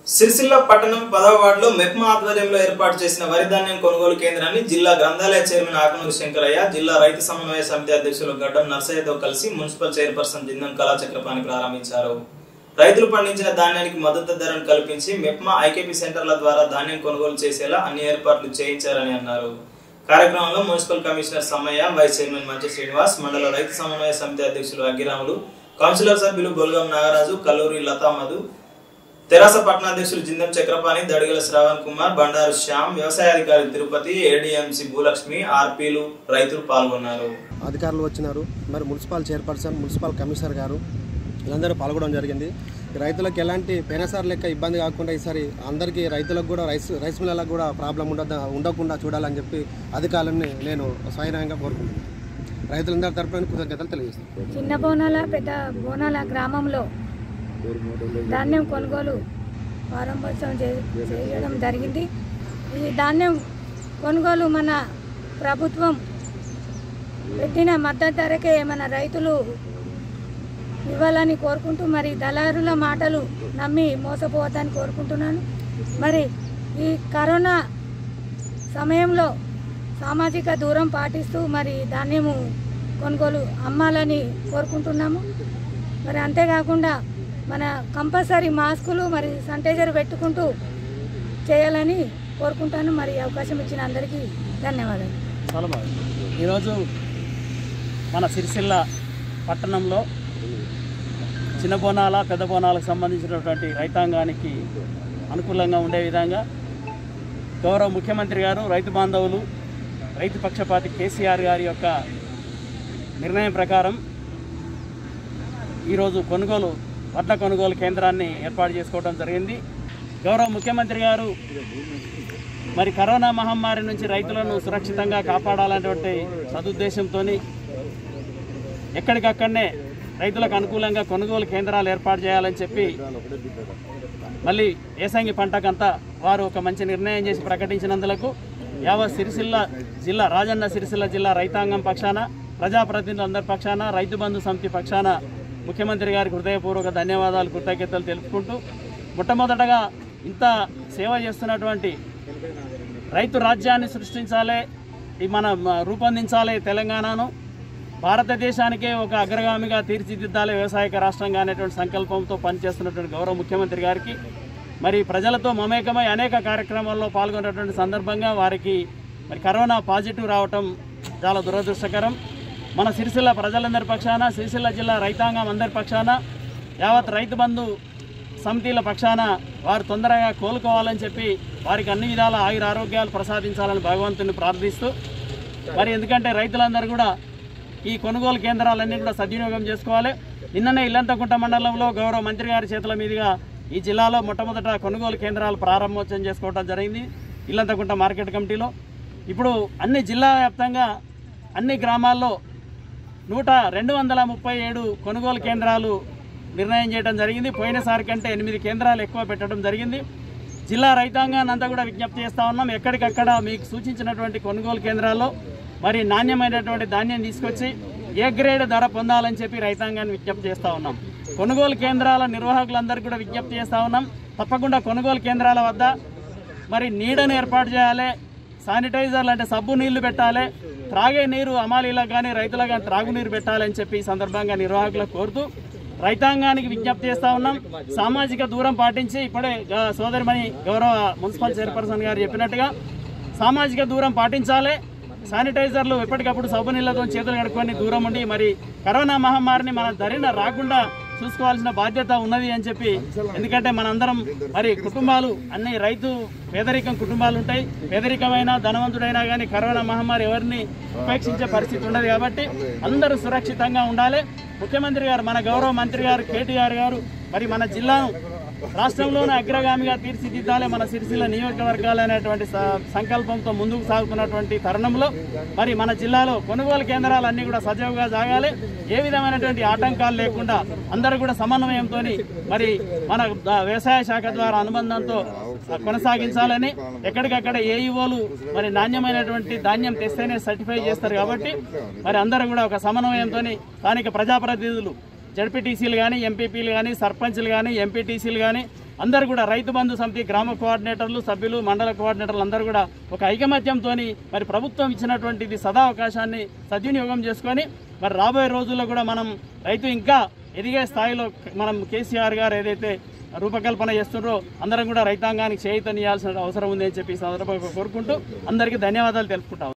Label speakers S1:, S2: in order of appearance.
S1: సిరిసిల్ల పట్టణం 10వ వార్డులో మెప్మా ఆధ్వర్యంలో ఏర్పాటు చేసిన వరి ధాన్యం కొనుగోలు కేంద్రాన్ని జిల్లా గ్రంథాలయ చైర్మన్ ఆకనూరు శంకరయ్య, జిల్లా రైతు సమన్వయ సమితి అధ్యక్షులు గడ్డం నర్సయ్యతో కలిసి మున్సిపల్ చైర్పర్సన్ జిందం కళాచక్రపాణి ప్రారంభించారు. రైతులు పండించిన ధాన్యానికి మద్దతు ధరను కల్పించి మెప్మా ఐకేపీ సెంటర్ల ద్వారా ధాన్యం కొనుగోలు చేసేలా అన్ని ఏర్పాట్లు చేయించారని అన్నారు. కార్యక్రమంలో municipal commissioner Sammayya, vice chairman మంచి శ్రీనివాస్, మండల రైతు సమన్వయ సమితి అధ్యక్షులు అగ్గిరాములు, కౌన్సిలర్ సభ్యులు బొల్గం నాగరాజు, కల్లూరి లతామధు, తెరాస పట్టణాధ్యక్షులు జిందం చక్రపాణి, దడిగల శ్రావణ్ కుమార్, బండారు శ్యామ్, వ్యవసాయాధికారి తిరుపతి, ఏడీఎంసీ భూలక్ష్మి, ఆర్పీలు, రైతులు పాల్గొన్నారు.
S2: అధికారులు వచ్చినారు. మరి మున్సిపల్ చైర్పర్సన్, మున్సిపల్ కమిషనర్ గారు వీళ్ళందరూ పాల్గొనడం జరిగింది. రైతులకు ఎలాంటి పెనసార్ లెక్క ఇబ్బంది కాకుండా ఈసారి అందరికీ రైతులకు కూడా రైస్ మిల్లలకు కూడా ప్రాబ్లం ఉండకుండా చూడాలని చెప్పి అధికారులని నేను స్వయంగా కోరుకుంటున్నాను. రైతులందరి తరపున కృతజ్ఞతలు తెలియజేస్తాను.
S3: చిన్న బోనాల పెద్ద బోనాల గ్రామంలో ధాన్యం కొనుగోలు ప్రారంభోత్సవం చేయడం జరిగింది. ఈ ధాన్యం కొనుగోలు మన ప్రభుత్వం పెట్టిన మద్దతు ధరకే మన రైతులు ఇవ్వాలని కోరుకుంటూ, మరి దళారుల మాటలు నమ్మి మోసపోవద్దని కోరుకుంటున్నాను. మరి ఈ కరోనా సమయంలో సామాజిక దూరం పాటిస్తూ మరి ధాన్యము కొనుగోలు అమ్మాలని కోరుకుంటున్నాము. మరి అంతేకాకుండా మన కంపల్సరీ మాస్కులు మరి శానిటైజర్ పెట్టుకుంటూ చేయాలని కోరుకుంటాను. మరి అవకాశం ఇచ్చిన అందరికీ ధన్యవాదాలు.
S4: ఈరోజు మన సిరిసిల్ల పట్టణంలో చిన్న బోనాల పెద్ద బోనాలకు సంబంధించినటువంటి రైతాంగానికి అనుకూలంగా ఉండే విధంగా గౌరవ ముఖ్యమంత్రి గారు, రైతు బాంధవులు, రైతు పక్షపాతి కేసీఆర్ గారి యొక్క నిర్ణయం ప్రకారం ఈరోజు వడ్ల కొనుగోలు కేంద్రాన్ని ఏర్పాటు చేసుకోవడం జరిగింది. గౌరవ ముఖ్యమంత్రి గారు మరి కరోనా మహమ్మారి నుంచి రైతులను సురక్షితంగా కాపాడాలనేటువంటి సదుద్దేశంతో ఎక్కడికక్కడనే రైతులకు అనుకూలంగా కొనుగోలు కేంద్రాలు ఏర్పాటు చేయాలని చెప్పి మళ్ళీ ఏసంగి పంటకంతా వారు ఒక మంచి నిర్ణయం చేసి ప్రకటించినందులకు యావత్ రాజన్న సిరిసిల్ల జిల్లా రైతాంగం పక్షాన, ప్రజాప్రతినిధులందరి పక్షాన, రైతు బంధు సమితి పక్షాన ముఖ్యమంత్రి గారికి హృదయపూర్వక ధన్యవాదాలు, కృతజ్ఞతలు తెలుపుకుంటూ, మొట్టమొదటగా ఇంత సేవ చేస్తున్నటువంటి రైతు రాజ్యాన్ని సృష్టించాలి, రూపొందించాలి, తెలంగాణను భారతదేశానికే ఒక అగ్రగామిగా తీర్చిదిద్దాలి, వ్యవసాయక రాష్ట్రంగా అనేటువంటి సంకల్పంతో పనిచేస్తున్నటువంటి గౌరవ ముఖ్యమంత్రి గారికి మరి ప్రజలతో మమేకమై అనేక కార్యక్రమాల్లో పాల్గొన్నటువంటి సందర్భంగా వారికి మరి కరోనా పాజిటివ్ రావటం చాలా దురదృష్టకరం. మన సిరిసిల్ల ప్రజలందరి పక్షాన, సిరిసిల్ల జిల్లా రైతాంగం అందరి పక్షాన, యావత్ రైతు బంధు సమితిల పక్షాన వారు తొందరగా కోలుకోవాలని చెప్పి వారికి అన్ని విధాల ఆయురారోగ్యాలు ప్రసాదించాలని భగవంతుని ప్రార్థిస్తూ, మరి ఎందుకంటే రైతులందరూ కూడా ఈ కొనుగోలు కేంద్రాలన్నీ కూడా సద్వినియోగం చేసుకోవాలి. నిన్ననే ఇల్లంతకుంట మండలంలో గౌరవ మంత్రి గారి చేతుల మీదుగా ఈ జిల్లాలో మొట్టమొదట కొనుగోలు కేంద్రాలు ప్రారంభోత్సవం చేసుకోవడం జరిగింది ఇల్లంతకుంట మార్కెట్ కమిటీలో. ఇప్పుడు అన్ని జిల్లా వ్యాప్తంగా అన్ని గ్రామాల్లో 237 కొనుగోలు కేంద్రాలు నిర్ణయం చేయడం జరిగింది. పోయినసారి కంటే 8 కేంద్రాలు ఎక్కువ పెట్టడం జరిగింది. జిల్లా రైతాంగాన్ని అంతా కూడా విజ్ఞప్తి చేస్తూ ఉన్నాం, ఎక్కడికక్కడ మీకు సూచించినటువంటి కొనుగోలు కేంద్రాల్లో మరి నాణ్యమైనటువంటి ధాన్యం తీసుకొచ్చి ఏ గ్రేడ్ ధర పొందాలని చెప్పి రైతాంగాన్ని విజ్ఞప్తి చేస్తూ ఉన్నాం. కొనుగోలు కేంద్రాల నిర్వాహకులందరికీ కూడా విజ్ఞప్తి చేస్తూ ఉన్నాం, తప్పకుండా కొనుగోలు కేంద్రాల వద్ద మరి నీడను ఏర్పాటు చేయాలి, శానిటైజర్లు అంటే సబ్బు నీళ్లు పెట్టాలి, త్రాగే నీరు అమాలీలకు కానీ రైతులకు కానీ త్రాగునీరు పెట్టాలని చెప్పి ఈ సందర్భంగా నిర్వాహకులకు కోరుతూ రైతాంగానికి విజ్ఞప్తి చేస్తూ ఉన్నాం. సామాజిక దూరం పాటించి ఇప్పుడే సోదరిమణి గౌరవ మున్సిపల్ చైర్పర్సన్ గారు చెప్పినట్టుగా సామాజిక దూరం పాటించాలి, శానిటైజర్లు ఎప్పటికప్పుడు సబ్బు నీళ్లతో చేతులు కడుక్కొని దూరం ఉండి మరి కరోనా మహమ్మారిని మన దరిన రాకుండా చూసుకోవాల్సిన బాధ్యత ఉన్నది అని చెప్పి, ఎందుకంటే మనందరం మరి కుటుంబాలు అన్ని పేదరికం కుటుంబాలు ఉంటాయి, పేదరికమైన ధనవంతుడైనా కానీ కరోనా మహమ్మారి ఎవరిని ఉపేక్షించే పరిస్థితి ఉండదు. కాబట్టి అందరూ సురక్షితంగా ఉండాలి. ముఖ్యమంత్రి గారు, మన గౌరవ మంత్రి గారు కేటీఆర్ గారు మరి మన జిల్లాను రాష్ట్రంలోనే అగ్రగామిగా తీర్చిదిద్దాలి, మన సిరిసిల్ల నియోజకవర్గాలు అనేటువంటి సంకల్పంతో ముందుకు సాగుతున్నటువంటి తరుణంలో మరి మన జిల్లాలో కొనుగోలు కేంద్రాలు అన్నీ కూడా సజావుగా సాగాలి, ఏ విధమైనటువంటి ఆటంకాలు లేకుండా అందరూ కూడా సమన్వయంతో మరి మన వ్యవసాయ శాఖ ద్వారా అనుబంధంతో కొనసాగించాలని, ఎక్కడికక్కడ ఏఈఓలు మరి నాణ్యమైనటువంటి ధాన్యం తెస్తేనే సర్టిఫై చేస్తారు. కాబట్టి మరి అందరూ కూడా ఒక సమన్వయంతో స్థానిక ప్రజాప్రతినిధులు జడ్పీటీసీలు కానీ, ఎంపీపీలు కానీ, సర్పంచ్లు కానీ, ఎంపీటీసీలు కానీ, అందరూ కూడా రైతు బంధు సమితి గ్రామ కోఆర్డినేటర్లు సభ్యులు మండల కోఆర్డినేటర్లు అందరూ కూడా ఒక ఐకమత్యంతో మరి ప్రభుత్వం ఇచ్చినటువంటిది సదావకాశాన్ని సద్వినియోగం చేసుకొని మరి రాబోయే రోజుల్లో కూడా మనం రైతు ఇంకా ఎదిగే స్థాయిలో మనం కేసీఆర్ గారు ఏదైతే రూపకల్పన చేస్తున్నారో అందరం కూడా రైతాంగానికి చేయూతనియాల్సిన అవసరం ఉంది అని చెప్పి ఈ సందర్భంగా కోరుకుంటూ అందరికీ ధన్యవాదాలు తెలుపుకుంటాం.